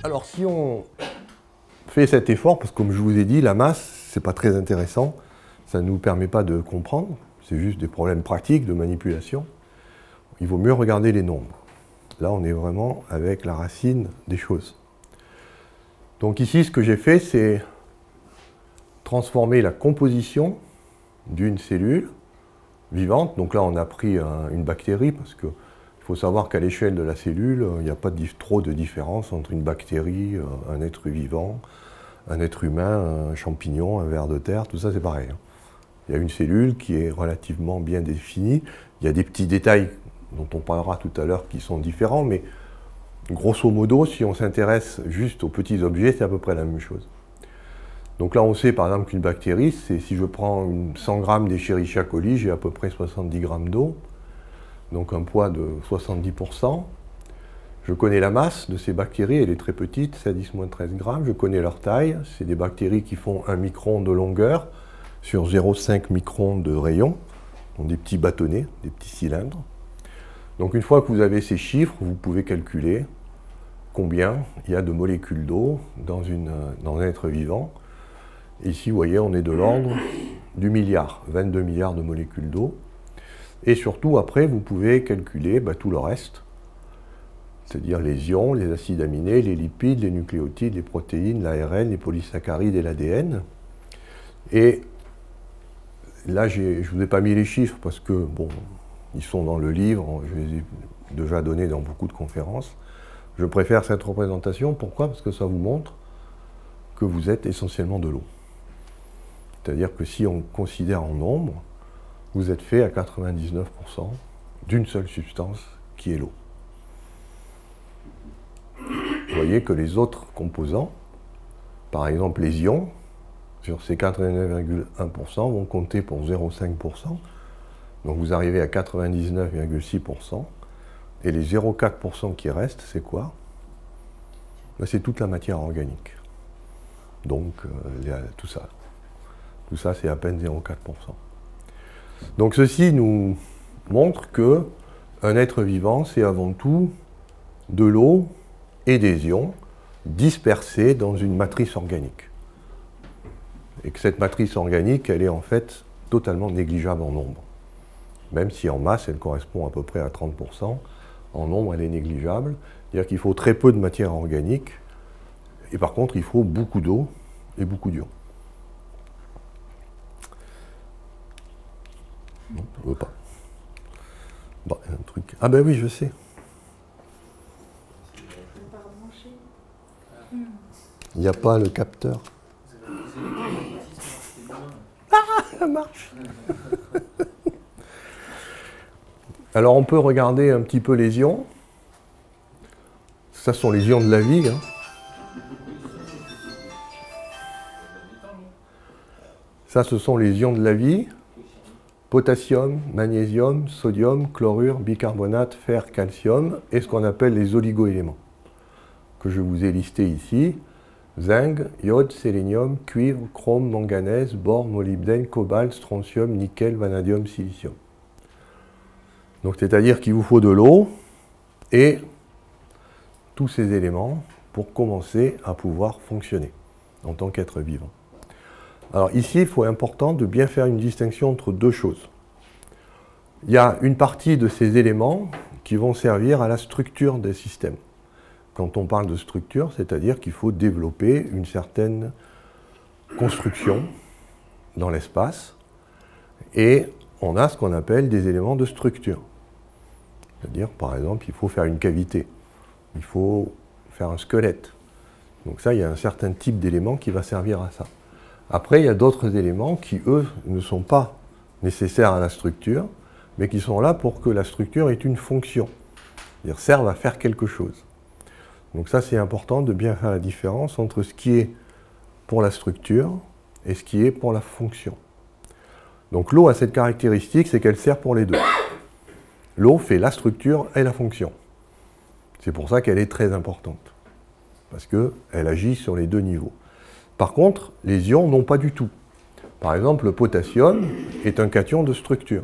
Alors si on fait cet effort, parce que comme je vous ai dit, la masse, c'est pas très intéressant, ça ne nous permet pas de comprendre, c'est juste des problèmes pratiques de manipulation, il vaut mieux regarder les nombres. Là, on est vraiment avec la racine des choses. Donc ici, ce que j'ai fait, c'est transformer la composition d'une cellule vivante. Donc là, on a pris une bactérie, parce qu'il faut savoir qu'à l'échelle de la cellule, il n'y a pas trop de différence entre une bactérie, un être vivant, un être humain, un champignon, un ver de terre, tout ça c'est pareil. Il y a une cellule qui est relativement bien définie. Il y a des petits détails dont on parlera tout à l'heure qui sont différents, mais grosso modo, si on s'intéresse juste aux petits objets, c'est à peu près la même chose. Donc là, on sait par exemple qu'une bactérie, c'est si je prends 100 grammes d'Escherichia coli, j'ai à peu près 70 grammes d'eau, donc un poids de 70%. Je connais la masse de ces bactéries, elle est très petite, c'est à 10-13 grammes. Je connais leur taille, c'est des bactéries qui font 1 micron de longueur sur 0,5 micron de rayon, donc des petits bâtonnets, des petits cylindres. Donc une fois que vous avez ces chiffres, vous pouvez calculer combien il y a de molécules d'eau dans un être vivant. Ici, vous voyez, on est de l'ordre du milliard, 22 milliards de molécules d'eau. Et surtout, après, vous pouvez calculer tout le reste, c'est-à-dire les ions, les acides aminés, les lipides, les nucléotides, les protéines, l'ARN, les polysaccharides et l'ADN. Et là, je ne vous ai pas mis les chiffres parce que, bon, ils sont dans le livre, je les ai déjà donnés dans beaucoup de conférences. Je préfère cette représentation, pourquoi? Parce que ça vous montre que vous êtes essentiellement de l'eau. C'est-à-dire que si on considère en nombre, vous êtes fait à 99% d'une seule substance qui est l'eau. Vous voyez que les autres composants, par exemple les ions, sur ces 89,1% vont compter pour 0,5%. Donc vous arrivez à 99,6%. Et les 0,4% qui restent, c'est quoi? C'est toute la matière organique. Donc tout ça. Tout ça, c'est à peine 0,4%. Donc ceci nous montre que un être vivant, c'est avant tout de l'eau et des ions dispersés dans une matrice organique. Et que cette matrice organique, elle est en fait totalement négligeable en nombre. Même si en masse, elle correspond à peu près à 30%, en nombre, elle est négligeable. C'est-à-dire qu'il faut très peu de matière organique, et par contre, il faut beaucoup d'eau et beaucoup d'ions. Non, je ne veux pas. Bon, il y a un truc. Ah ben oui, je sais. Il n'y a pas le capteur. Ah, ça marche. Alors on peut regarder un petit peu les ions. Ça sont les ions de la vie. Hein. Ça, ce sont les ions de la vie. Potassium, magnésium, sodium, chlorure, bicarbonate, fer, calcium, et ce qu'on appelle les oligoéléments, que je vous ai listés ici. Zinc, iode, sélénium, cuivre, chrome, manganèse, bore, molybdène, cobalt, strontium, nickel, vanadium, silicium. Donc c'est-à-dire qu'il vous faut de l'eau et tous ces éléments pour commencer à pouvoir fonctionner en tant qu'être vivant. Alors ici, il faut important de bien faire une distinction entre deux choses. Il y a une partie de ces éléments qui vont servir à la structure des systèmes. Quand on parle de structure, c'est-à-dire qu'il faut développer une certaine construction dans l'espace et on a ce qu'on appelle des éléments de structure. C'est-à-dire, par exemple, il faut faire une cavité, il faut faire un squelette. Donc ça, il y a un certain type d'élément qui va servir à ça. Après, il y a d'autres éléments qui, eux, ne sont pas nécessaires à la structure, mais qui sont là pour que la structure ait une fonction, c'est-à-dire servent à faire quelque chose. Donc ça, c'est important de bien faire la différence entre ce qui est pour la structure et ce qui est pour la fonction. Donc l'eau a cette caractéristique, c'est qu'elle sert pour les deux. L'eau fait la structure et la fonction. C'est pour ça qu'elle est très importante, parce qu'elle agit sur les deux niveaux. Par contre, les ions n'ont pas du tout. Par exemple, le potassium est un cation de structure.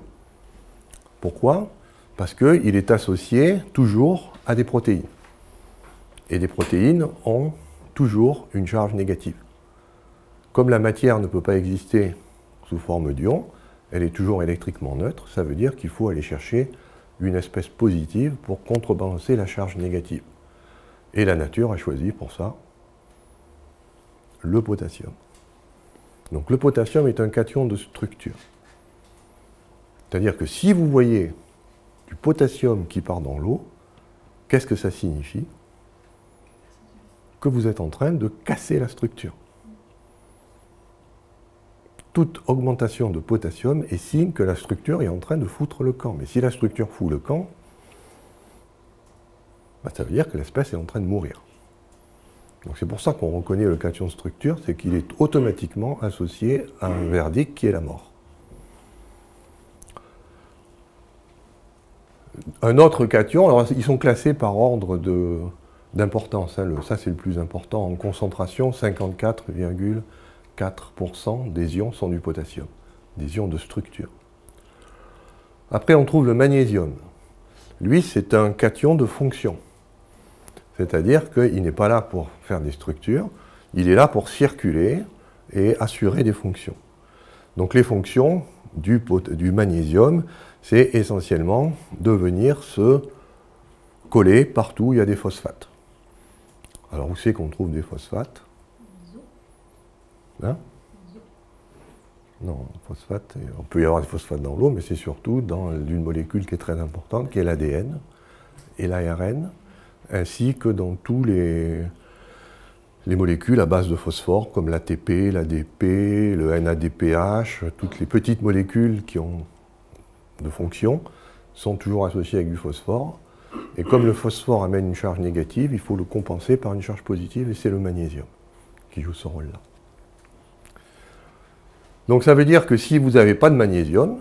Pourquoi? Parce qu'il est associé toujours à des protéines. Et des protéines ont toujours une charge négative. Comme la matière ne peut pas exister sous forme d'ion, elle est toujours électriquement neutre, ça veut dire qu'il faut aller chercher une espèce positive pour contrebalancer la charge négative. Et la nature a choisi pour ça le potassium. Donc le potassium est un cation de structure. C'est-à-dire que si vous voyez du potassium qui part dans l'eau, qu'est-ce que ça signifie? Que vous êtes en train de casser la structure. Toute augmentation de potassium est signe que la structure est en train de foutre le camp. Mais si la structure fout le camp, ça veut dire que l'espèce est en train de mourir. Donc c'est pour ça qu'on reconnaît le cation de structure, c'est qu'il est automatiquement associé à un verdict qui est la mort. Un autre cation, alors ils sont classés par ordre d'importance. Ça c'est le plus important. En concentration, 54,4% des ions sont du potassium, des ions de structure. Après on trouve le magnésium. Lui c'est un cation de fonction. C'est-à-dire qu'il n'est pas là pour faire des structures, il est là pour circuler et assurer des fonctions. Donc les fonctions du magnésium, c'est essentiellement de venir se coller partout où il y a des phosphates. Alors où c'est qu'on trouve des phosphates? Hein? Non, phosphate, on peut y avoir des phosphates dans l'eau, mais c'est surtout dans une molécule qui est très importante, qui est l'ADN et l'ARN, ainsi que dans tous les molécules à base de phosphore, comme l'ATP, l'ADP, le NADPH, toutes les petites molécules qui ont de fonction sont toujours associées avec du phosphore. Et comme le phosphore amène une charge négative, il faut le compenser par une charge positive, et c'est le magnésium qui joue ce rôle-là. Donc ça veut dire que si vous n'avez pas de magnésium,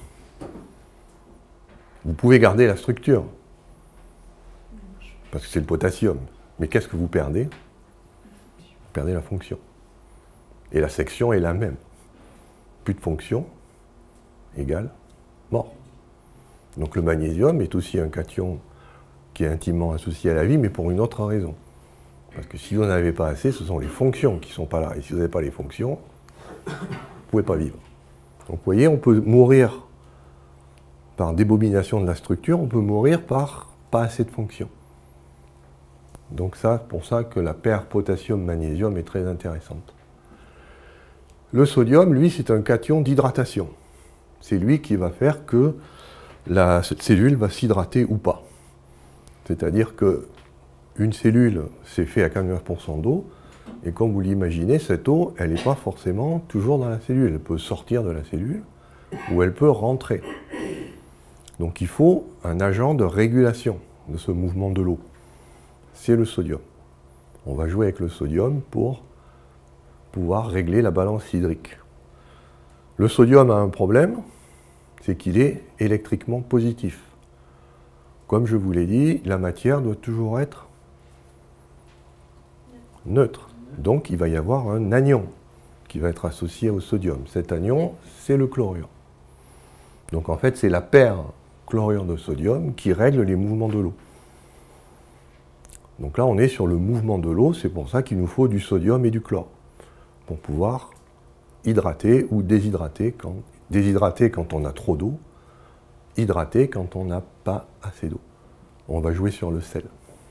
vous pouvez garder la structure, parce que c'est le potassium. Mais qu'est-ce que vous perdez? Vous perdez la fonction. Et la section est la même. Plus de fonction égale mort. Donc le magnésium est aussi un cation qui est intimement associé à la vie, mais pour une autre raison. Parce que si vous n'en avez pas assez, ce sont les fonctions qui ne sont pas là. Et si vous n'avez pas les fonctions, vous ne pouvez pas vivre. Donc vous voyez, on peut mourir par débomination de la structure, on peut mourir par pas assez de fonctions. Donc c'est pour ça que la paire potassium-magnésium est très intéressante. Le sodium, lui, c'est un cation d'hydratation. C'est lui qui va faire que cette cellule va s'hydrater ou pas. C'est-à-dire qu'une cellule, c'est fait à 49% d'eau, et comme vous l'imaginez, cette eau, elle n'est pas forcément toujours dans la cellule. Elle peut sortir de la cellule, ou elle peut rentrer. Donc il faut un agent de régulation de ce mouvement de l'eau. C'est le sodium. On va jouer avec le sodium pour pouvoir régler la balance hydrique. Le sodium a un problème, c'est qu'il est électriquement positif. Comme je vous l'ai dit, la matière doit toujours être neutre. Donc il va y avoir un anion qui va être associé au sodium. Cet anion, c'est le chlorure. Donc en fait, c'est la paire chlorure de sodium qui règle les mouvements de l'eau. Donc là, on est sur le mouvement de l'eau, c'est pour ça qu'il nous faut du sodium et du chlore, pour pouvoir hydrater ou déshydrater quand on a trop d'eau, hydrater quand on n'a pas assez d'eau. On va jouer sur le sel.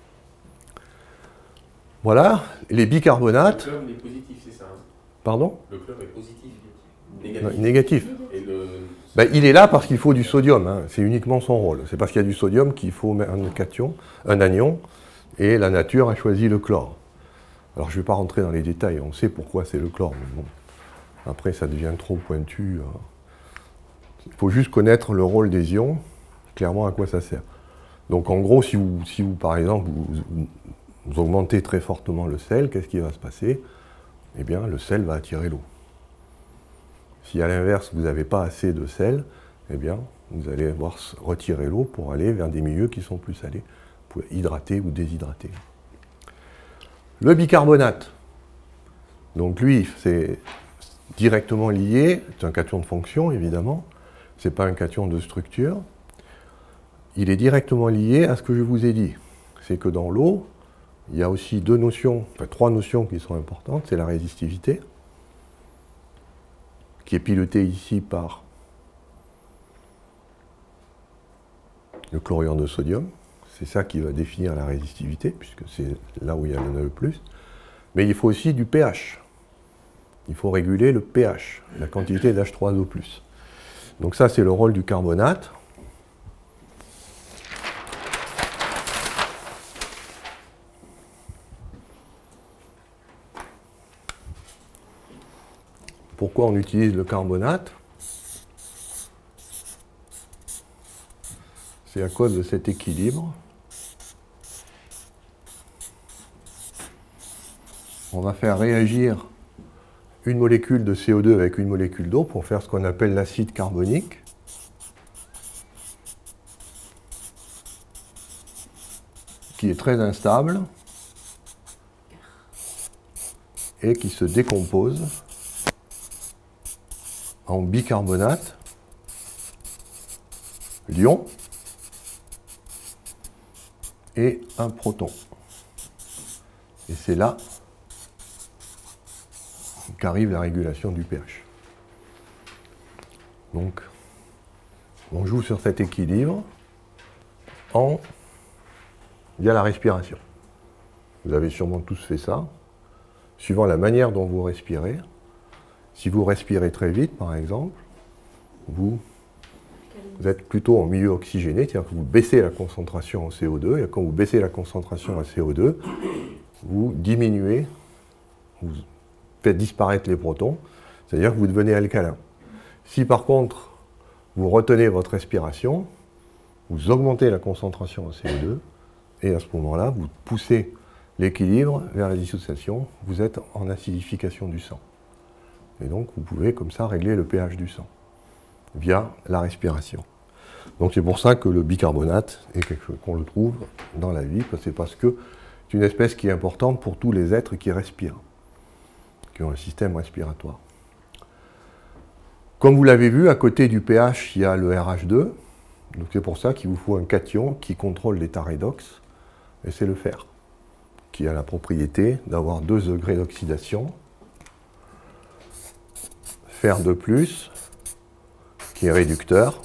Voilà, les bicarbonates... Le chlore est positif, c'est ça, hein? Pardon? Le chlore est positif. Négatif. Négatif. Et Il est là parce qu'il faut du sodium, hein. C'est uniquement son rôle. C'est parce qu'il y a du sodium qu'il faut un cation, un anion, et la nature a choisi le chlore. Alors je ne vais pas rentrer dans les détails, on sait pourquoi c'est le chlore, mais bon, après ça devient trop pointu. Il faut juste connaître le rôle des ions, clairement à quoi ça sert. Donc en gros, si vous par exemple, vous augmentez très fortement le sel, qu'est-ce qui va se passer? Eh bien, le sel va attirer l'eau. Si à l'inverse, vous n'avez pas assez de sel, eh bien, vous allez devoir retirer l'eau pour aller vers des milieux qui sont plus salés, pour hydrater ou déshydrater. Le bicarbonate, donc lui, c'est directement lié, c'est un cation de fonction, évidemment, ce n'est pas un cation de structure. Il est directement lié à ce que je vous ai dit. C'est que dans l'eau, il y a aussi deux notions, enfin trois notions qui sont importantes. C'est la résistivité, qui est pilotée ici par le chlorure de sodium. C'est ça qui va définir la résistivité, puisque c'est là où il y a le nœud plus. Mais il faut aussi du pH. Il faut réguler le pH, la quantité d'H3O+. Donc ça, c'est le rôle du carbonate. Pourquoi on utilise le carbonate? C'est à cause de cet équilibre. On va faire réagir une molécule de CO2 avec une molécule d'eau pour faire ce qu'on appelle l'acide carbonique. Qui est très instable et qui se décompose en bicarbonate, l'ion et un proton. Et c'est là qu'arrive la régulation du pH. Donc, on joue sur cet équilibre via la respiration. Vous avez sûrement tous fait ça. Suivant la manière dont vous respirez, si vous respirez très vite, par exemple, vous êtes plutôt en milieu oxygéné, c'est-à-dire que vous baissez la concentration en CO2, et quand vous baissez la concentration en CO2, vous diminuez, vous faites disparaître les protons, c'est-à-dire que vous devenez alcalin. Si par contre, vous retenez votre respiration, vous augmentez la concentration en CO2, et à ce moment-là, vous poussez l'équilibre vers la dissociation, vous êtes en acidification du sang. Et donc, vous pouvez comme ça régler le pH du sang, via la respiration. Donc c'est pour ça que le bicarbonate est quelque chose qu'on le trouve dans la vie, c'est parce que c'est une espèce qui est importante pour tous les êtres qui respirent, qui ont un système respiratoire. Comme vous l'avez vu, à côté du pH, il y a le RH2. Donc c'est pour ça qu'il vous faut un cation qui contrôle l'état redox, et c'est le fer, qui a la propriété d'avoir 2 degrés d'oxydation. Fer de plus, qui est réducteur.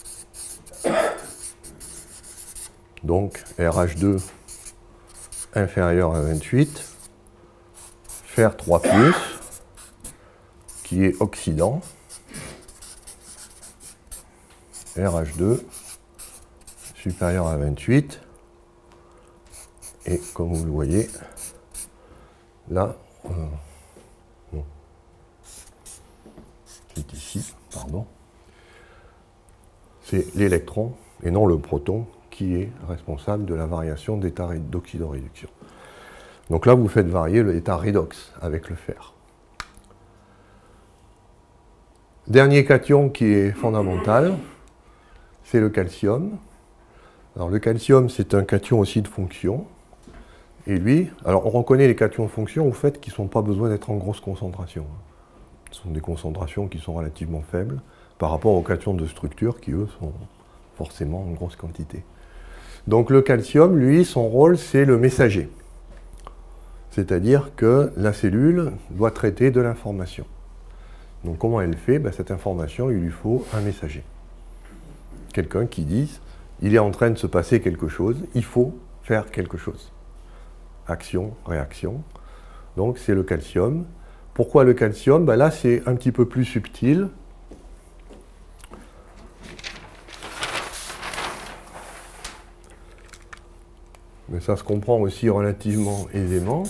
Donc RH2 inférieur à 28. Fer 3+, qui est oxydant. RH2 supérieur à 28. Et comme vous le voyez, là, c'est ici, pardon, c'est l'électron et non le proton qui est responsable de la variation d'état d'oxydoréduction. Donc là, vous faites varier l'état redox avec le fer. Dernier cation qui est fondamental, c'est le calcium. Alors le calcium, c'est un cation aussi de fonction. Et lui, alors on reconnaît les cations de fonction au fait qu'ils n'ont pas besoin d'être en grosse concentration. Ce sont des concentrations qui sont relativement faibles par rapport aux cations de structure qui, eux, sont forcément en grosse quantité. Donc le calcium, lui, son rôle, c'est le messager. C'est-à-dire que la cellule doit traiter de l'information. Donc comment elle fait? Cette information, il lui faut un messager. Quelqu'un qui dise, il est en train de se passer quelque chose, il faut faire quelque chose. Action, réaction. Donc c'est le calcium. Pourquoi le calcium? Là, c'est un petit peu plus subtil. Mais ça se comprend aussi relativement aisément.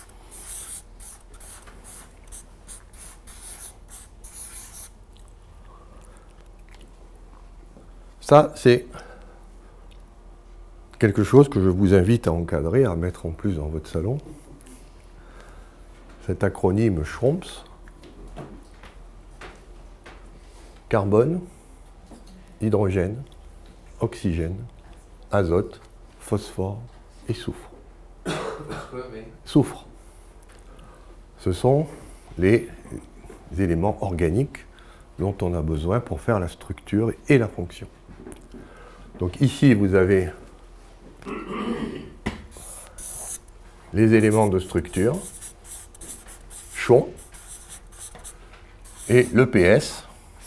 Ça, c'est quelque chose que je vous invite à encadrer, à mettre en plus dans votre salon. Cet acronyme SHROMPS. Carbone, hydrogène, oxygène, azote, phosphore et soufre. Soufre. Ce sont les éléments organiques dont on a besoin pour faire la structure et la fonction. Donc ici, vous avez les éléments de structure, chon, et le PS.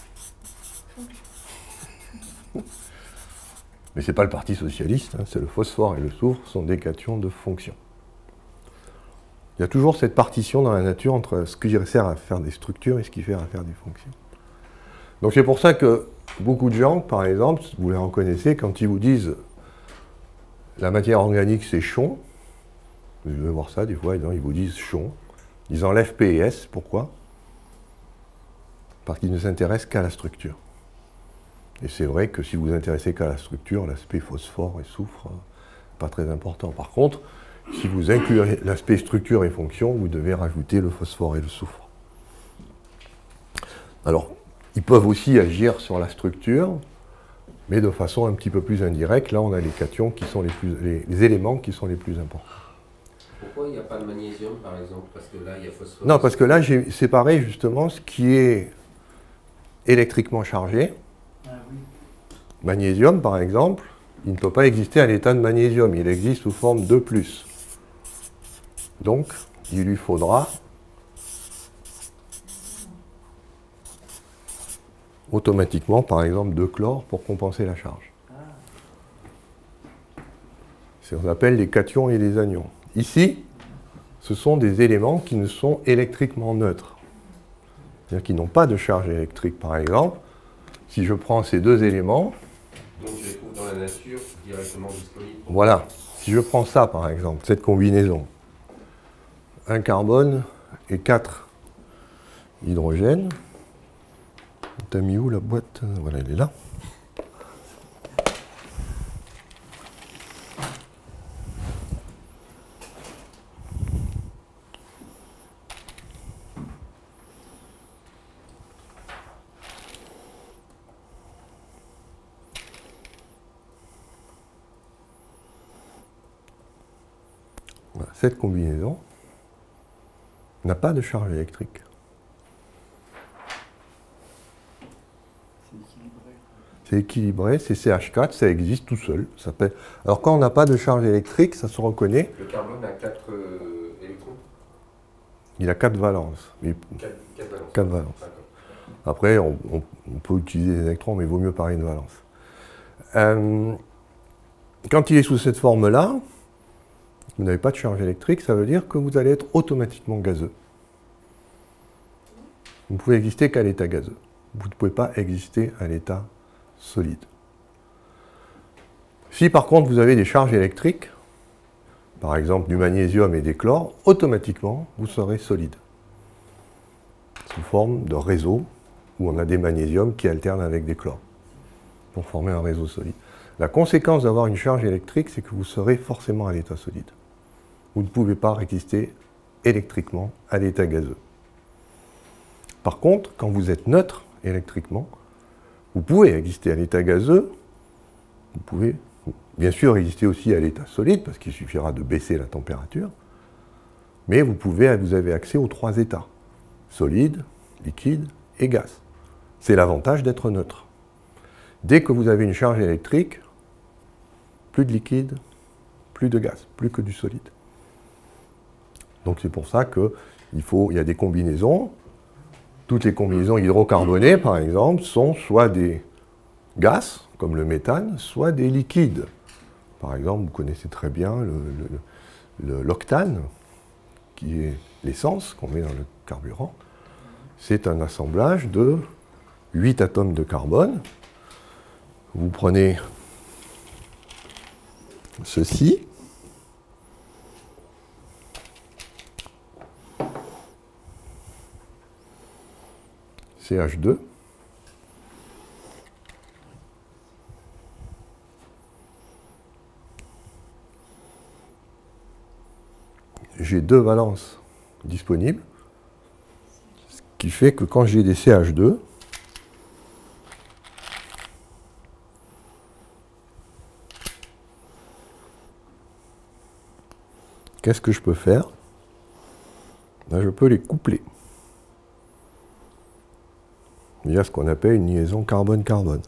Mais ce n'est pas le Parti socialiste, hein, c'est le phosphore et le soufre sont des cations de fonction. Il y a toujours cette partition dans la nature entre ce qui sert à faire des structures et ce qui sert à faire des fonctions. Donc c'est pour ça que beaucoup de gens, par exemple, vous les reconnaissez, quand ils vous disent la matière organique c'est chon, vous devez voir ça des fois, ils vous disent chon, ils enlèvent P et S, pourquoi? Parce qu'ils ne s'intéressent qu'à la structure. Et c'est vrai que si vous vous intéressez qu'à la structure, l'aspect phosphore et soufre, pas très important. Par contre, si vous incluez l'aspect structure et fonction, vous devez rajouter le phosphore et le soufre. Alors, ils peuvent aussi agir sur la structure, mais de façon un petit peu plus indirecte. Là, on a les cations qui sont les éléments qui sont les plus importants. Pourquoi il n'y a pas de magnésium, par exemple? Parce que là, il y a phosphore. Non, parce que là, j'ai séparé justement ce qui est électriquement chargé. Ah oui. Magnésium, par exemple, il ne peut pas exister à l'état de magnésium. Il existe sous forme de plus. Donc, il lui faudra automatiquement, par exemple, 2 chlore pour compenser la charge. C'est ce qu'on appelle les cations et les anions. Ici, ce sont des éléments qui ne sont électriquement neutres. C'est-à-dire qu'ils n'ont pas de charge électrique. Par exemple, si je prends ces deux éléments... Donc je les trouve dans la nature directement disponibles. Voilà. Si je prends ça, par exemple, cette combinaison, un carbone et 4 hydrogènes. T'as mis où la boîte? Voilà, elle est là. Voilà, cette combinaison n'a pas de charge électrique. C'est équilibré, c'est CH4, ça existe tout seul. Alors quand on n'a pas de charge électrique, ça se reconnaît. Le carbone a 4 électrons. Il a 4 valences. 4 valences. 4 valences. Après, on peut utiliser des électrons, mais il vaut mieux parler de valence. Quand il est sous cette forme-là, vous n'avez pas de charge électrique, ça veut dire que vous allez être automatiquement gazeux. Vous ne pouvez exister qu'à l'état gazeux. Vous ne pouvez pas exister à l'état solide. Si par contre vous avez des charges électriques, par exemple du magnésium et des chlores, automatiquement vous serez solide. Sous forme de réseau où on a des magnésiums qui alternent avec des chlores pour former un réseau solide. La conséquence d'avoir une charge électrique, c'est que vous serez forcément à l'état solide. Vous ne pouvez pas exister électriquement à l'état gazeux. Par contre, quand vous êtes neutre électriquement, vous pouvez exister à l'état gazeux, vous pouvez bien sûr exister aussi à l'état solide, parce qu'il suffira de baisser la température, mais vous avez accès aux 3 états, solide, liquide et gaz. C'est l'avantage d'être neutre. Dès que vous avez une charge électrique, plus de liquide, plus de gaz, plus que du solide. Donc c'est pour ça qu'il y a des combinaisons. Toutes les combinaisons hydrocarbonées, par exemple, sont soit des gaz, comme le méthane, soit des liquides. Par exemple, vous connaissez très bien l'octane, qui est l'essence qu'on met dans le carburant. C'est un assemblage de 8 atomes de carbone. Vous prenez ceci. CH2. J'ai 2 valences disponibles, ce qui fait que quand j'ai des CH2, qu'est-ce que je peux faire? Ben, je peux les coupler. Il y a ce qu'on appelle une liaison carbone-carbone.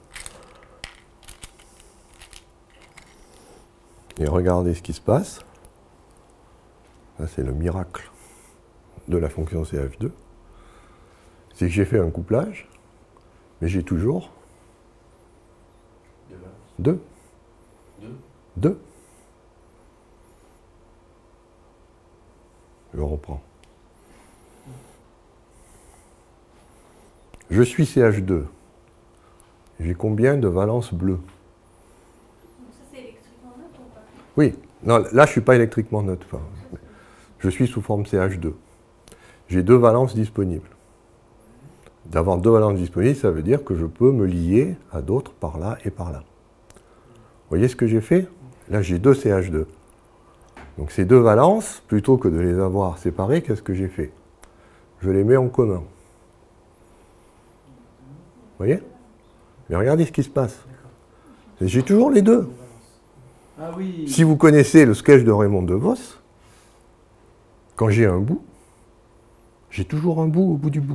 Et regardez ce qui se passe. Ça, c'est le miracle de la fonction CH2. C'est que j'ai fait un couplage, mais j'ai toujours 2. 2. Je reprends. Je suis CH2. J'ai combien de valences bleues? Ça, c'est électriquement neutre ou pas? Oui. Non, là, je ne suis pas électriquement neutre. Enfin, je suis sous forme CH2. J'ai 2 valences disponibles. D'avoir 2 valences disponibles, ça veut dire que je peux me lier à d'autres par là et par là. Vous voyez ce que j'ai fait? Là, j'ai 2 CH2. Donc ces 2 valences, plutôt que de les avoir séparées, qu'est-ce que j'ai fait? Je les mets en commun. Vous voyez? Mais regardez ce qui se passe. J'ai toujours les 2. Ah oui. Si vous connaissez le sketch de Raymond DeVos, quand j'ai un bout, j'ai toujours un bout au bout du bout.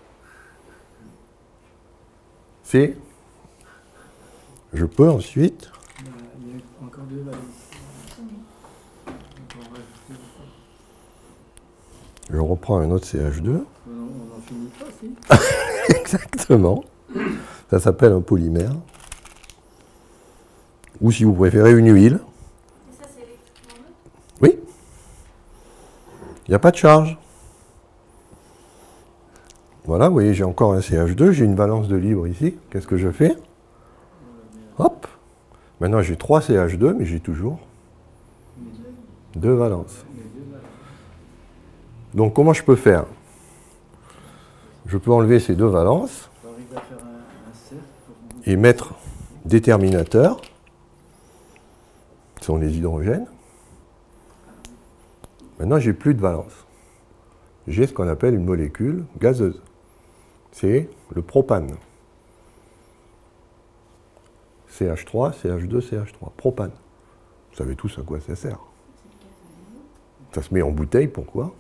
C'est... Je peux ensuite... Il y a encore 2 valences. Je reprends un autre CH2. On n'en finit pas, si. Exactement. Ça s'appelle un polymère. Ou si vous préférez, une huile. Et ça, c'est électriquement neutre? Oui. Il n'y a pas de charge. Voilà, vous voyez, j'ai encore un CH2, j'ai une valence de libre ici. Qu'est-ce que je fais? Hop. Maintenant, j'ai 3 CH2, mais j'ai toujours 2 valences. Donc, comment je peux faire? Je peux enlever ces 2 valences On va arriver à faire un cercle pour... et mettre déterminateur. Ce sont les hydrogènes. Maintenant, j'ai plus de valence. J'ai ce qu'on appelle une molécule gazeuse. C'est le propane. CH3, CH2, CH3. Propane. Vous savez tous à quoi ça sert. Ça se met en bouteille, pourquoi?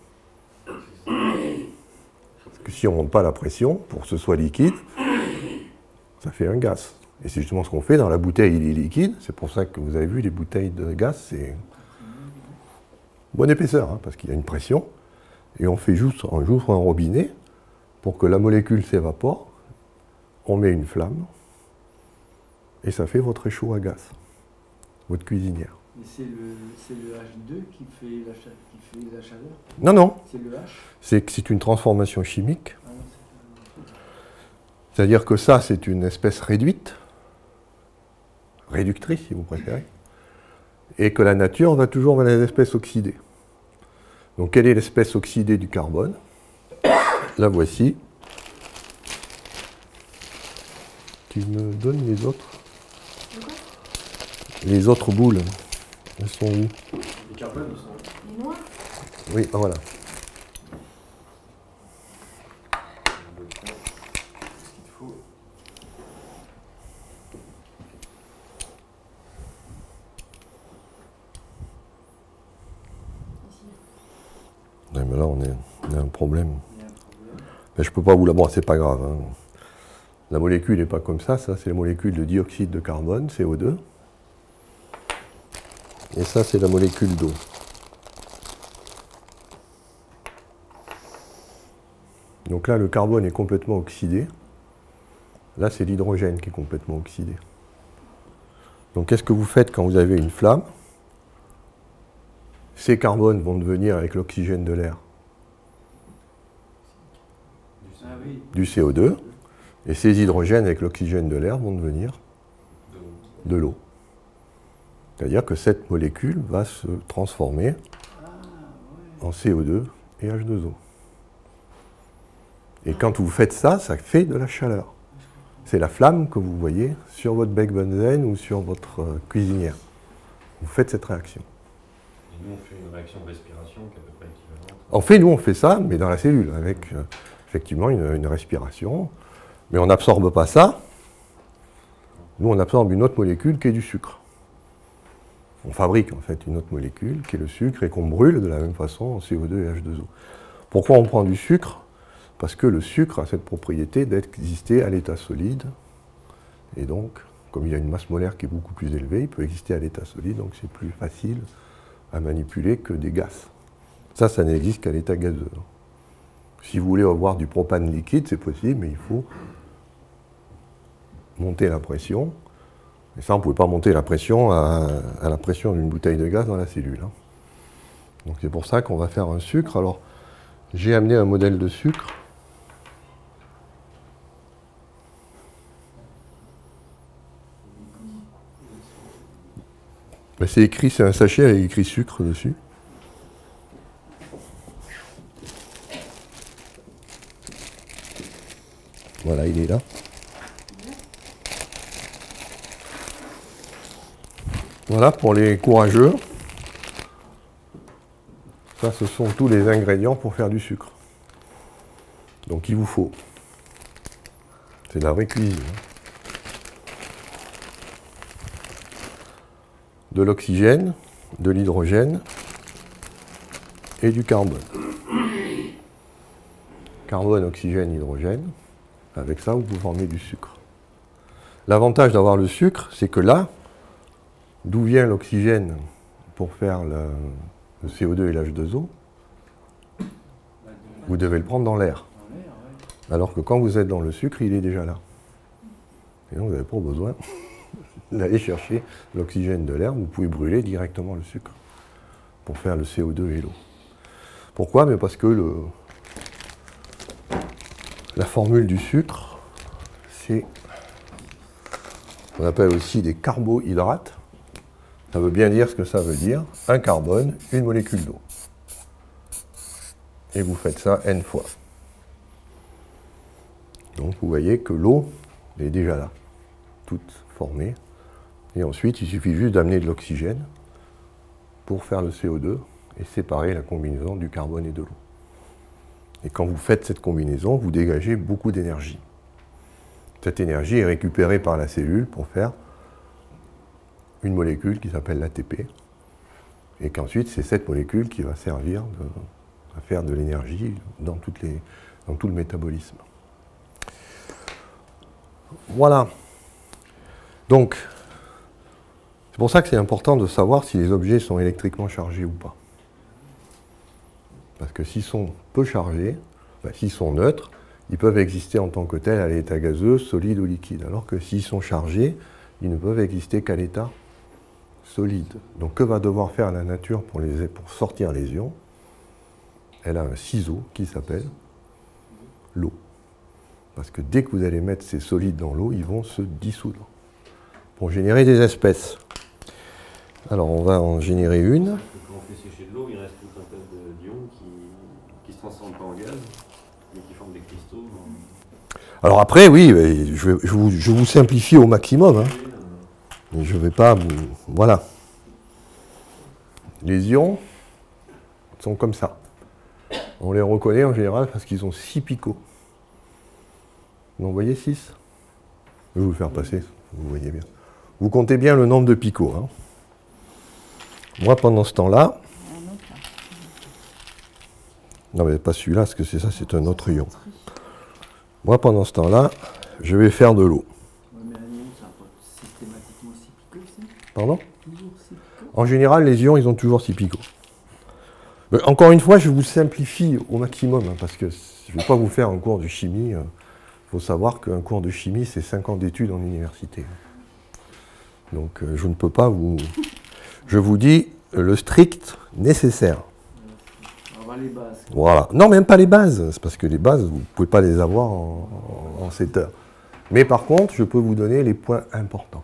Parce que si on ne monte pas la pression, pour que ce soit liquide, ça fait un gaz. Et c'est justement ce qu'on fait dans la bouteille, il est liquide. C'est pour ça que vous avez vu les bouteilles de gaz, c'est bonne épaisseur, hein, parce qu'il y a une pression. Et on fait juste, on ouvre un robinet pour que la molécule s'évapore. On met une flamme et ça fait votre réchaud à gaz, votre cuisinière. Et c'est le H2 qui fait la chaleur? Non, non, C'est le H? c'est une transformation chimique. Ah non, C'est-à-dire que ça, c'est une espèce réduite, réductrice si vous préférez, et que la nature va toujours vers les espèces oxydées. Donc, quelle est l'espèce oxydée du carbone? La voici. Tu me donnes les autres? Les autres boules, elles sont où? Les carbones, ils sont... Les noirs? Oui, voilà. Ce qu'il te faut. Ouais, mais là, on a un problème. il y a un problème. Mais je peux pas vous la... Bon, c'est pas grave. Hein. La molécule n'est pas comme ça. Ça, c'est la molécule de dioxyde de carbone, CO2. Et ça, c'est la molécule d'eau. Donc là, le carbone est complètement oxydé. Là, c'est l'hydrogène qui est complètement oxydé. Donc, qu'est-ce que vous faites quand vous avez une flamme? Ces carbones vont devenir, avec l'oxygène de l'air, Ah oui. du CO2. Et ces hydrogènes, avec l'oxygène de l'air, vont devenir de l'eau. C'est-à-dire que cette molécule va se transformer en CO2 et H2O. Et quand vous faites ça, ça fait de la chaleur. C'est la flamme que vous voyez sur votre bec benzène ou sur votre cuisinière. Vous faites cette réaction. Et nous, on fait une réaction de respiration qui est à peu près équivalente. En fait, nous, on fait ça, mais dans la cellule, avec effectivement une respiration. Mais on n'absorbe pas ça. Nous, on absorbe une autre molécule qui est du sucre. On fabrique en fait une autre molécule qui est le sucre et qu'on brûle de la même façon en CO2 et H2O. Pourquoi on prend du sucre? Parce que le sucre a cette propriété d'exister à l'état solide. Et donc, comme il y a une masse molaire qui est beaucoup plus élevée, il peut exister à l'état solide, donc c'est plus facile à manipuler que des gaz. Ça n'existe qu'à l'état gazeux. Si vous voulez avoir du propane liquide, c'est possible, mais il faut monter la pression. Et ça, on ne pouvait pas monter la pression à la pression d'une bouteille de gaz dans la cellule. Donc c'est pour ça qu'on va faire un sucre. Alors, j'ai amené un modèle de sucre. Ben, c'est écrit, c'est un sachet avec écrit sucre dessus. Voilà, il est là. Voilà pour les courageux. Ça, ce sont tous les ingrédients pour faire du sucre. Donc il vous faut. C'est de la vraie cuisine. De l'oxygène, de l'hydrogène et du carbone. Carbone, oxygène, hydrogène. Avec ça, vous pouvez former du sucre. L'avantage d'avoir le sucre, c'est que là, d'où vient l'oxygène pour faire le CO2 et l'H2O, vous devez le prendre dans l'air. Alors que quand vous êtes dans le sucre, il est déjà là. Et donc vous n'avez pas besoin d'aller chercher l'oxygène de l'air, vous pouvez brûler directement le sucre pour faire le CO2 et l'eau. Pourquoi? Mais parce que la formule du sucre, c'est ce qu'on appelle aussi des carbohydrates. Ça veut bien dire ce que ça veut dire. Un carbone, une molécule d'eau. Et vous faites ça n fois. Donc vous voyez que l'eau est déjà là, toute formée. Et ensuite, il suffit juste d'amener de l'oxygène pour faire le CO2 et séparer la combinaison du carbone et de l'eau. Et quand vous faites cette combinaison, vous dégagez beaucoup d'énergie. Cette énergie est récupérée par la cellule pour faire une molécule qui s'appelle l'ATP. Et qu'ensuite, c'est cette molécule qui va servir à faire de l'énergie dans tout le métabolisme. Voilà. Donc, c'est pour ça que c'est important de savoir si les objets sont électriquement chargés ou pas. Parce que s'ils sont peu chargés, s'ils sont neutres, ils peuvent exister en tant que tels à l'état gazeux, solide ou liquide. Alors que s'ils sont chargés, ils ne peuvent exister qu'à l'état solide. Donc que va devoir faire la nature pour sortir les ions? Elle a un ciseau qui s'appelle l'eau. Parce que dès que vous allez mettre ces solides dans l'eau, ils vont se dissoudre pour générer des espèces. Alors on va en générer une. Quand on fait sécher de l'eau, il reste tout un tas d'ions qui se transforment pas en gaz, mais qui forment des cristaux. Alors après, oui, je vous simplifie au maximum. Hein. Mais je ne vais pas vous... Voilà. Les ions sont comme ça. On les reconnaît en général parce qu'ils ont 6 picots. Donc, vous voyez 6? Je vais vous le faire passer, vous voyez bien. Vous comptez bien le nombre de picots. Hein. Moi, pendant ce temps-là... Non, mais pas celui-là, parce que c'est ça, c'est un autre ion. Moi, pendant ce temps-là, je vais faire de l'eau. Mais un ion, ça n'a pas systématiquement 6 picots aussi. Pardon? Toujours 6 picots. En général, les ions, ils ont toujours 6 picots. Mais encore une fois, je vous simplifie au maximum, hein, parce que je ne vais pas vous faire un cours de chimie. Il faut savoir qu'un cours de chimie, c'est 5 ans d'études en université. Donc, je ne peux pas vous... Je vous dis le strict nécessaire. On va les bases. Voilà. Non, même pas les bases. C'est parce que les bases, vous ne pouvez pas les avoir en 7 heures. Mais par contre, je peux vous donner les points importants.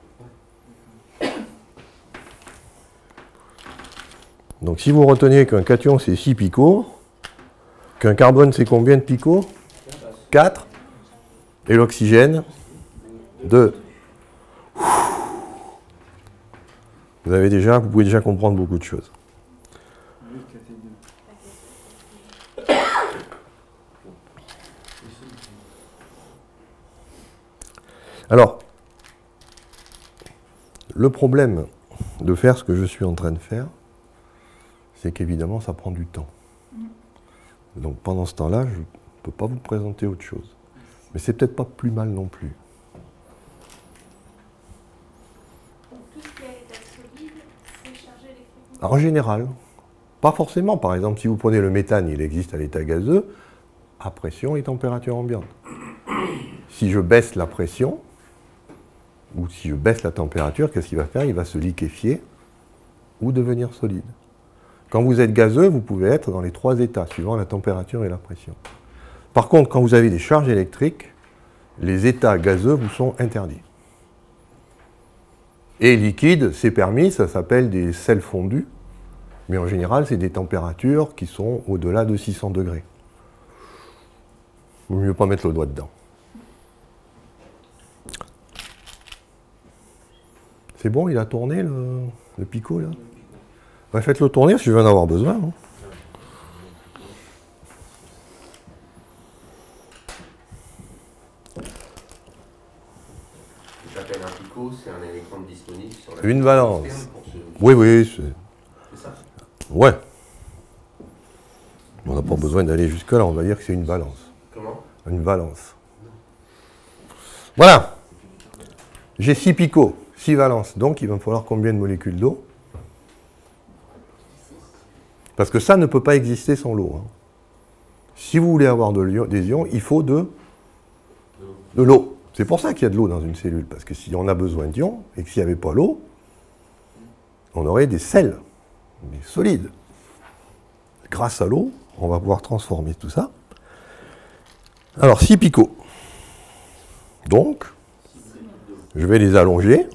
Donc si vous retenez qu'un cation, c'est 6 picots, qu'un carbone, c'est combien de picots? 4. Et l'oxygène, 2. Vous pouvez déjà comprendre beaucoup de choses. Oui, café 2. Alors, le problème de faire ce que je suis en train de faire, c'est qu'évidemment, ça prend du temps. Donc pendant ce temps-là, je ne peux pas vous présenter autre chose. Mais c'est peut-être pas plus mal non plus. Donc tout ce qui est à l'état solide, c'est chargé électriquement. Alors, en général, Pas forcément. Par exemple, si vous prenez le méthane, il existe à l'état gazeux, à pression et température ambiante. Si je baisse la pression, ou si je baisse la température, qu'est-ce qu'il va faire? Il va se liquéfier ou devenir solide. Quand vous êtes gazeux, vous pouvez être dans les 3 états, suivant la température et la pression. Par contre, quand vous avez des charges électriques, les états gazeux vous sont interdits. Et liquide, c'est permis, ça s'appelle des sels fondus, mais en général, c'est des températures qui sont au-delà de 600 degrés. Il vaut mieux pas mettre le doigt dedans. C'est bon, il a tourné le picot, là? Ouais, faites-le tourner, si je vais en avoir besoin. Hein. Ce que j'appelle un picot, c'est un électron disponible sur la Une valence. externe pour se- Oui, oui, C'est ça. ouais. On n'a pas besoin d'aller jusque-là, on va dire que c'est une balance. Comment? Une valence. Voilà. J'ai 6 picots, 6 valences. Donc, il va me falloir combien de molécules d'eau? Parce que ça ne peut pas exister sans l'eau. Hein. Si vous voulez avoir des ions, il faut de l'eau. C'est pour ça qu'il y a de l'eau dans une cellule. Parce que si on a besoin d'ions, et que s'il n'y avait pas l'eau, on aurait des sels, des solides. Grâce à l'eau, on va pouvoir transformer tout ça. Alors, 6 picots. Donc, je vais les allonger.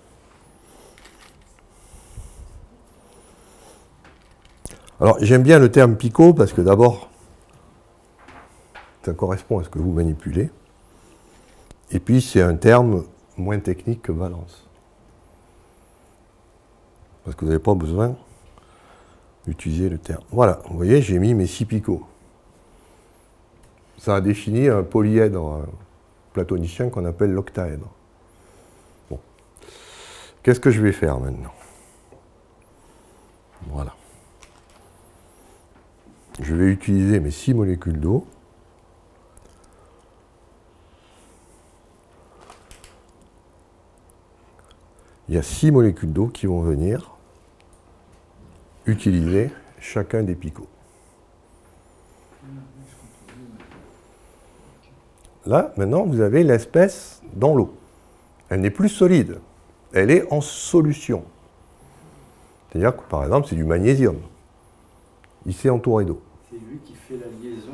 Alors, j'aime bien le terme picot parce que d'abord, ça correspond à ce que vous manipulez. Et puis, c'est un terme moins technique que valence. Parce que vous n'avez pas besoin d'utiliser le terme. Voilà, vous voyez, j'ai mis mes 6 picots. Ça a défini un polyèdre platonicien qu'on appelle l'octaèdre. Bon. Qu'est-ce que je vais faire maintenant? Voilà. Je vais utiliser mes 6 molécules d'eau. Il y a 6 molécules d'eau qui vont venir utiliser chacun des picots. Là, maintenant, vous avez l'espèce dans l'eau. Elle n'est plus solide. Elle est en solution. C'est-à-dire que, par exemple, c'est du magnésium. Il s'est entouré d'eau. C'est lui qui fait la liaison,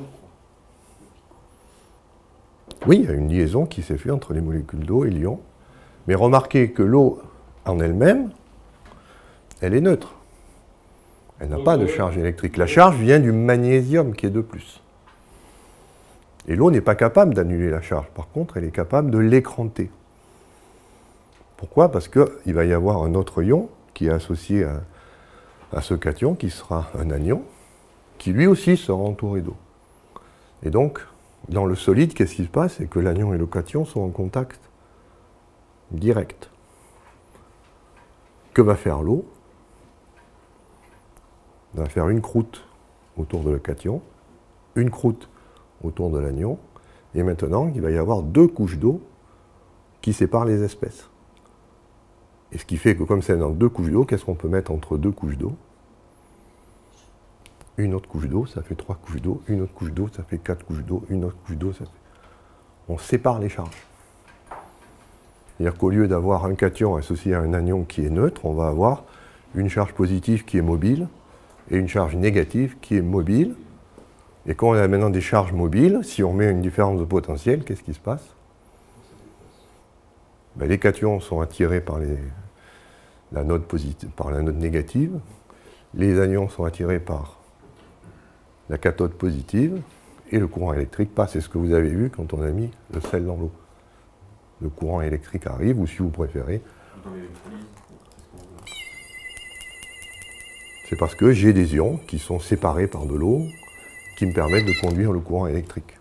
quoi. Oui, il y a une liaison qui s'est faite entre les molécules d'eau et l'ion. Mais remarquez que l'eau, en elle-même, elle est neutre. Elle n'a pas de charge électrique. La charge vient du magnésium qui est de plus. Et l'eau n'est pas capable d'annuler la charge. Par contre, elle est capable de l'écranter. Pourquoi? Parce qu'il va y avoir un autre ion qui est associé à ce cation, qui sera un anion, qui lui aussi sera entouré d'eau. Et donc, dans le solide, qu'est-ce qui se passe? C'est que l'anion et le cation sont en contact direct. Que va faire l'eau? Elle va faire une croûte autour de le cation, une croûte autour de l'anion, et maintenant, il va y avoir 2 couches d'eau qui séparent les espèces. Et ce qui fait que comme c'est dans 2 couches d'eau, qu'est-ce qu'on peut mettre entre 2 couches d'eau? Une autre couche d'eau, ça fait 3 couches d'eau, une autre couche d'eau, ça fait 4 couches d'eau, une autre couche d'eau, ça fait... On sépare les charges. C'est-à-dire qu'au lieu d'avoir un cation associé à un anion qui est neutre, on va avoir une charge positive qui est mobile et une charge négative qui est mobile. Et quand on a maintenant des charges mobiles, si on met une différence de potentiel, qu'est-ce qui se passe? Ben, les cations sont attirés par la note positive, par la note négative. Les anions sont attirés par la cathode positive. Et le courant électrique passe. C'est ce que vous avez vu quand on a mis le sel dans l'eau. Le courant électrique arrive, ou si vous préférez, c'est parce que j'ai des ions qui sont séparés par de l'eau, qui me permettent de conduire le courant électrique.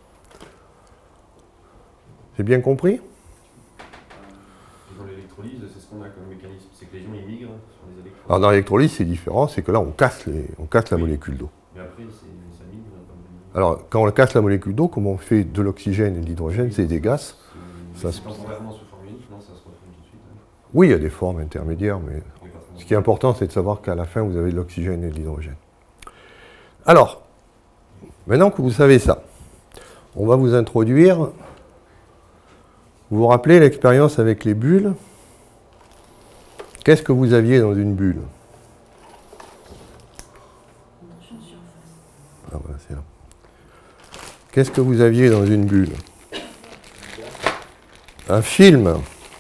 C'est bien compris? Dans l'électrolyse, c'est ce qu'on a comme mécanisme, c'est que les ions ils migrent sur les électrons. Alors dans l'électrolyse, c'est différent, c'est que là, on casse la molécule d'eau. Mais après, ça migre. Alors, quand on casse la molécule d'eau, comme on fait de l'oxygène et de l'hydrogène, c'est des gaz. Ça C'est temporairement sous forme unique, non, ça se retrouve tout de suite. Hein. Oui, il y a des formes intermédiaires, mais Oui, pas trop. ce qui est important, c'est de savoir qu'à la fin, vous avez de l'oxygène et de l'hydrogène. Alors, maintenant que vous savez ça, on va vous introduire. Vous vous rappelez l'expérience avec les bulles? Qu'est-ce que vous aviez dans une bulle? Ah, voilà, c'est là. Qu'est-ce que vous aviez dans une bulle? Un film.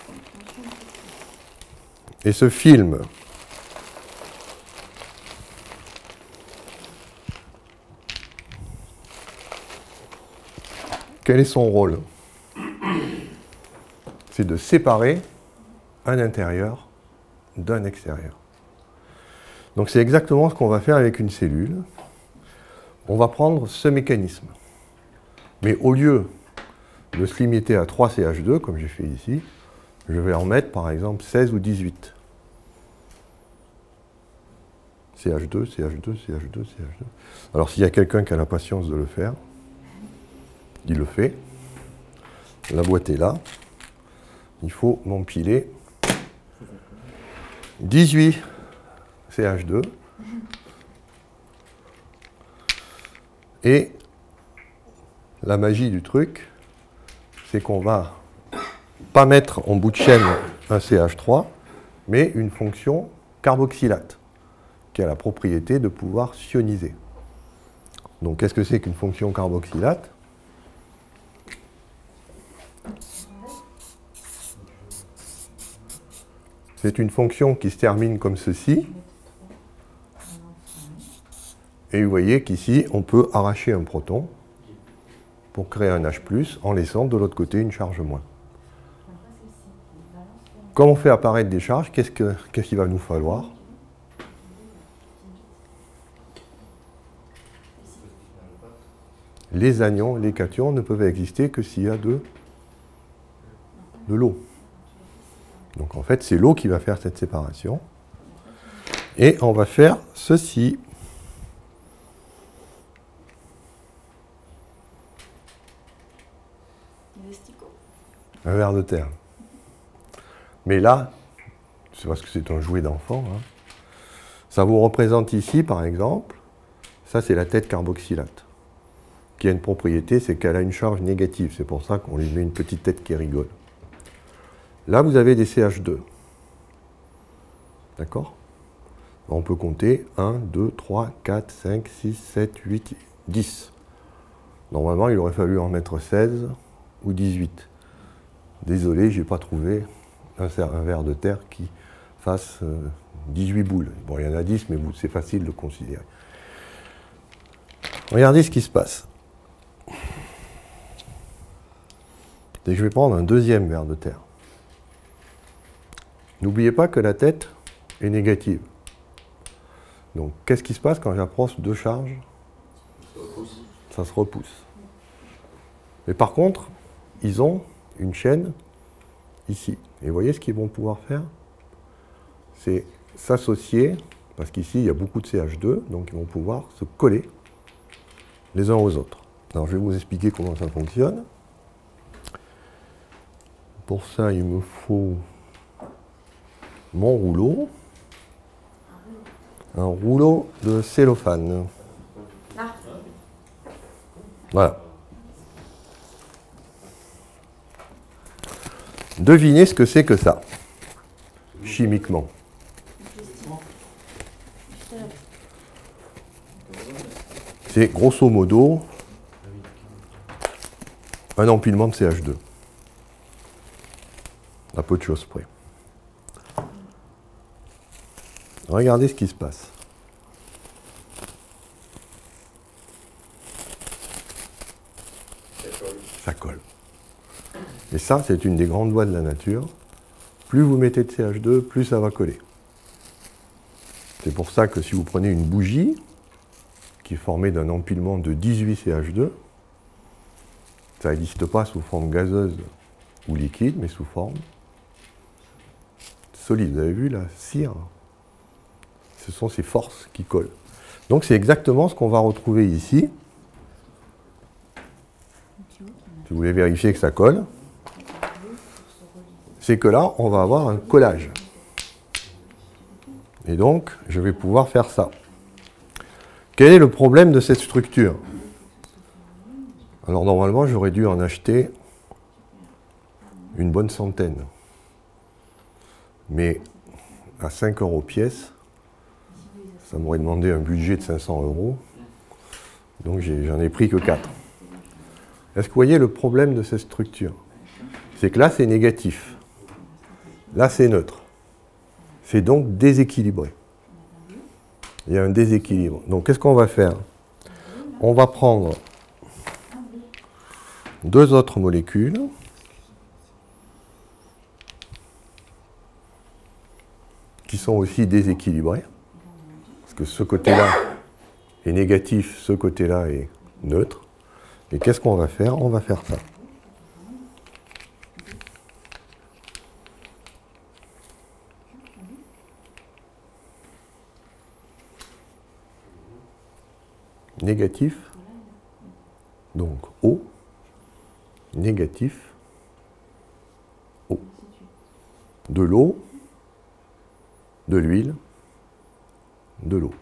Et ce film, quel est son rôle? C'est de séparer un intérieur d'un extérieur. Donc c'est exactement ce qu'on va faire avec une cellule. On va prendre ce mécanisme. Mais au lieu de se limiter à 3 CH2, comme j'ai fait ici, je vais en mettre par exemple 16 ou 18. CH2, CH2, CH2, CH2. Alors s'il y a quelqu'un qui a la patience de le faire, il le fait. La boîte est là. Il faut m'empiler 18 CH2 et la magie du truc, c'est qu'on va pas mettre en bout de chaîne un CH3, mais une fonction carboxylate qui a la propriété de pouvoir sioniser. Donc qu'est-ce que c'est qu'une fonction carboxylate? C'est une fonction qui se termine comme ceci. Et vous voyez qu'ici, on peut arracher un proton pour créer un H+, en laissant de l'autre côté une charge moins. Comme on fait apparaître des charges, qu'est-ce qu'il va nous falloir? Les anions, les cations ne peuvent exister que s'il y a de l'eau. Donc en fait, c'est l'eau qui va faire cette séparation. Et on va faire ceci. Un ver de terre. Mais là, c'est parce que c'est un jouet d'enfant. Hein. Ça vous représente ici, par exemple, ça c'est la tête carboxylate, qui a une propriété, c'est qu'elle a une charge négative. C'est pour ça qu'on lui met une petite tête qui rigole. Là, vous avez des CH2. D'accord? On peut compter 1, 2, 3, 4, 5, 6, 7, 8, 10. Normalement, il aurait fallu en mettre 16 ou 18. Désolé, je n'ai pas trouvé un ver de terre qui fasse 18 boules. Bon, il y en a 10, mais c'est facile de considérer. Regardez ce qui se passe. Et je vais prendre un deuxième ver de terre. N'oubliez pas que la tête est négative. Donc, qu'est-ce qui se passe quand j'approche deux charges? Ça se repousse. Mais par contre, ils ont une chaîne ici. Et vous voyez ce qu'ils vont pouvoir faire? C'est s'associer, parce qu'ici, il y a beaucoup de CH2, donc ils vont pouvoir se coller les uns aux autres. Alors, je vais vous expliquer comment ça fonctionne. Pour ça, il me faut mon rouleau, un rouleau de cellophane. Voilà. Devinez ce que c'est que ça, chimiquement. C'est grosso modo un empilement de CH2. À peu de choses près. Regardez ce qui se passe. Ça colle. Et ça, c'est une des grandes lois de la nature. Plus vous mettez de CH2, plus ça va coller. C'est pour ça que si vous prenez une bougie, qui est formée d'un empilement de 18 CH2, ça n'existe pas sous forme gazeuse ou liquide, mais sous forme solide. Vous avez vu la cire? Ce sont ces forces qui collent. Donc c'est exactement ce qu'on va retrouver ici. Si vous voulez vérifier que ça colle, c'est que là, on va avoir un collage. Et donc, je vais pouvoir faire ça. Quel est le problème de cette structure? Alors normalement, j'aurais dû en acheter une bonne centaine. Mais à 5 € pièce, ça m'aurait demandé un budget de 500 €. Donc j'en ai pris que 4. Est-ce que vous voyez le problème de cette structure? C'est que là, c'est négatif. Là, c'est neutre. C'est donc déséquilibré. Il y a un déséquilibre. Donc, qu'est-ce qu'on va faire? On va prendre deux autres molécules. Qui sont aussi déséquilibrées. Parce que ce côté-là est négatif, ce côté-là est neutre. Et qu'est-ce qu'on va faire? On va faire ça. Négatif, donc O, négatif, O. De l'eau, de l'huile, de l'eau.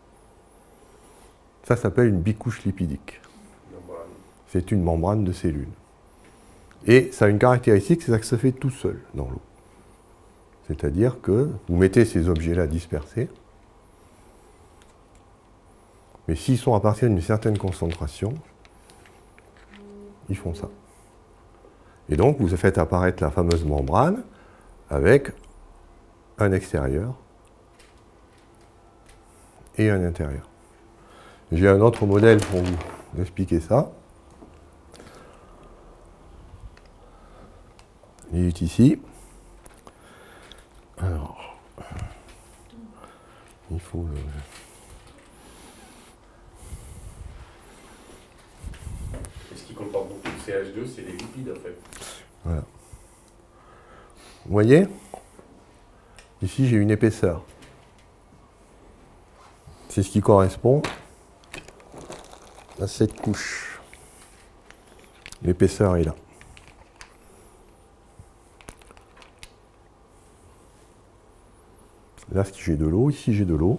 Ça s'appelle une bicouche lipidique. C'est une membrane de cellules. Et ça a une caractéristique, c'est que ça se fait tout seul dans l'eau. C'est-à-dire que vous mettez ces objets-là dispersés, mais s'ils sont à partir d'une certaine concentration, ils font ça. Et donc, vous faites apparaître la fameuse membrane avec un extérieur et un intérieur. J'ai un autre modèle pour vous expliquer ça. Il est ici. Alors, il faut le... Ce qui comporte beaucoup de CH2, c'est les lipides en fait. Voilà. Vous voyez? Ici, j'ai une épaisseur. C'est ce qui correspond à cette couche. L'épaisseur est là. Là, j'ai de l'eau. Ici, j'ai de l'eau.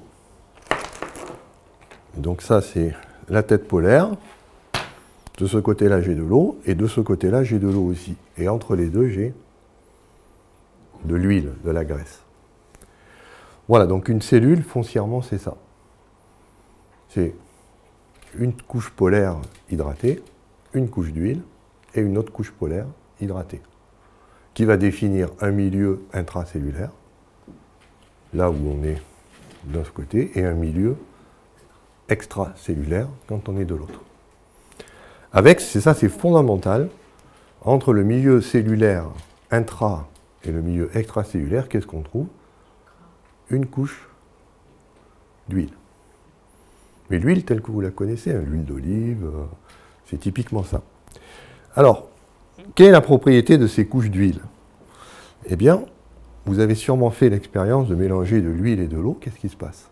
Donc ça, c'est la tête polaire. De ce côté-là, j'ai de l'eau. Et de ce côté-là, j'ai de l'eau aussi. Et entre les deux, j'ai de l'huile, de la graisse. Voilà, donc une cellule, foncièrement, c'est ça. C'est une couche polaire hydratée, une couche d'huile et une autre couche polaire hydratée, qui va définir un milieu intracellulaire, là où on est d'un côté, et un milieu extracellulaire quand on est de l'autre. Avec, c'est ça, c'est fondamental, entre le milieu cellulaire intra et le milieu extracellulaire, qu'est-ce qu'on trouve? Une couche d'huile. Mais l'huile telle que vous la connaissez, hein, l'huile d'olive, c'est typiquement ça. Alors, quelle est la propriété de ces couches d'huile? Eh bien, vous avez sûrement fait l'expérience de mélanger de l'huile et de l'eau. Qu'est-ce qui se passe?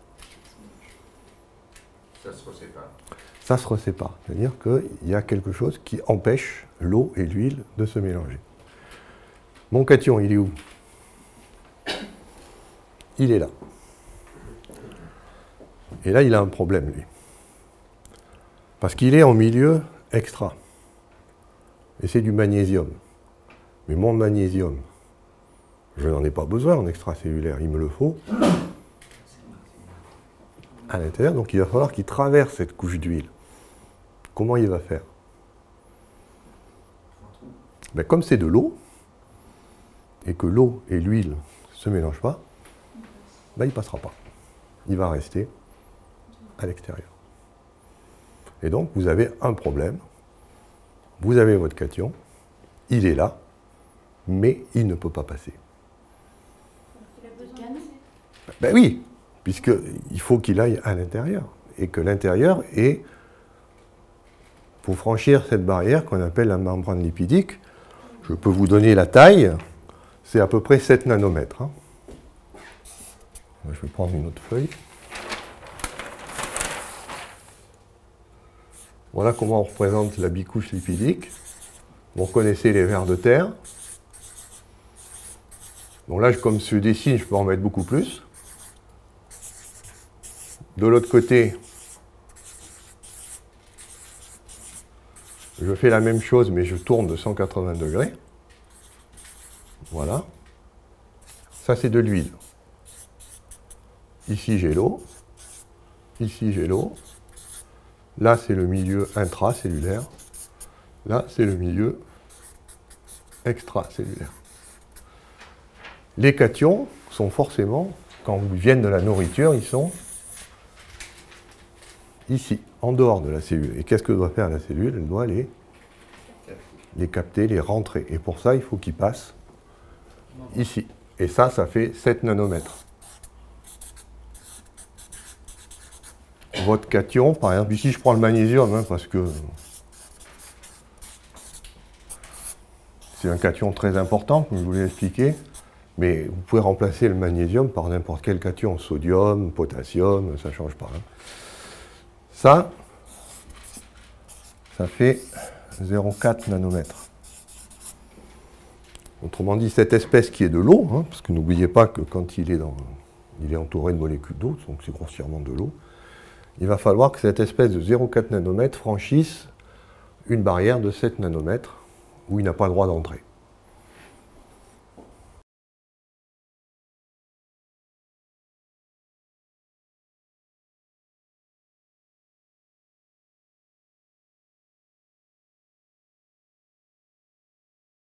Ça se resépare. Ça se resépare. C'est-à-dire qu'il y a quelque chose qui empêche l'eau et l'huile de se mélanger. Mon cation, il est où? Il est là. Et là, il a un problème, lui. Parce qu'il est en milieu extra. Et c'est du magnésium. Mais mon magnésium, je n'en ai pas besoin en extracellulaire, il me le faut à l'intérieur. Donc il va falloir qu'il traverse cette couche d'huile. Comment il va faire? Ben, comme c'est de l'eau, et que l'eau et l'huile ne se mélangent pas, ben, il ne passera pas. Il va rester à l'extérieur. Et donc, vous avez un problème. Vous avez votre cation, il est là, mais il ne peut pas passer. Il a besoin de passer. Ben oui, puisqu'il faut qu'il aille à l'intérieur. Et que l'intérieur est, pour franchir cette barrière qu'on appelle la membrane lipidique, je peux vous donner la taille, c'est à peu près 7 nanomètres. Hein. Je vais prendre une autre feuille. Voilà comment on représente la bicouche lipidique. Vous reconnaissez les vers de terre. Donc là, comme je dessine, je peux en mettre beaucoup plus. De l'autre côté, Je fais la même chose, mais je tourne de 180 degrés. Voilà. Ça, c'est de l'huile. Ici, j'ai l'eau. Ici, j'ai l'eau. Là, c'est le milieu intracellulaire. Là, c'est le milieu extracellulaire. Les cations sont forcément, quand ils viennent de la nourriture, ils sont ici, en dehors de la cellule. Et qu'est-ce que doit faire la cellule? Elle doit les capter, les rentrer. Et pour ça, il faut qu'ils passent ici. Et ça fait 7 nanomètres. Votre cation, par exemple, ici je prends le magnésium, hein, parce que c'est un cation très important, comme je vous l'ai expliqué. Mais vous pouvez remplacer le magnésium par n'importe quel cation, sodium, potassium, ça ne change pas. Hein. Ça fait 0,4 nanomètres. Autrement dit, cette espèce qui est de l'eau, hein, parce que n'oubliez pas que quand il est entouré de molécules d'eau, donc c'est grossièrement de l'eau, il va falloir que cette espèce de 0,4 nanomètres franchisse une barrière de 7 nanomètres où il n'a pas le droit d'entrer.